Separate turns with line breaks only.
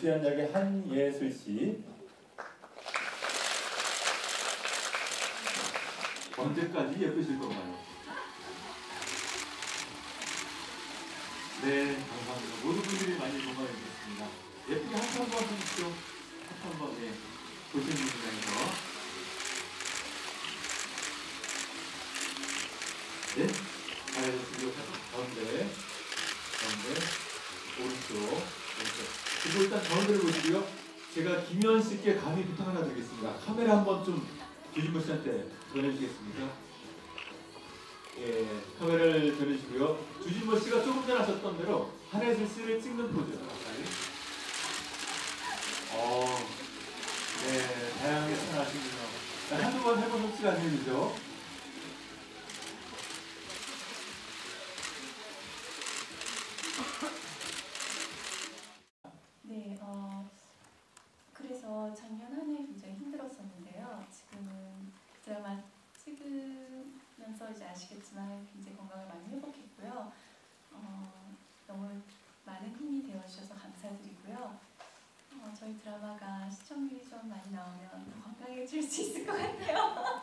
주연 역의 한예술 씨.
언제까지 예쁘실 건가요? 네, 감사합니다. 모든 분들이 많이 건강해주셨습니다. 예쁘게 한 번 해주시죠. 한 번, 예. 보시는 분들에서. 네, 잘해주시고요. 가운데, 오른쪽. 그리고 일단 가운데를 보시고요. 제가 김현 씨께 감히 부탁 하나 드리겠습니다. 카메라 한번 좀 주진모 씨한테 전해주시겠습니까? 예, 카메라를 전해주시고요. 주진모 씨가 조금 전에 하셨던 대로 한혜슬 씨를 찍는 포즈. 네, 다양하게 생각하시군요. 한두 번 해본 솜씨가 아니죠.
네, 그래서 작년 한 해 굉장히 힘들었었는데요. 지금은 드라마 찍으면서 이제 아시겠지만 굉장히 건강을 많이 회복했고요. 너무 많은 힘이 되어주셔서 감사드리고요. 저희 드라마가 시청률이 좀 많이 나오면 더 건강해질 수 있을 것 같아요.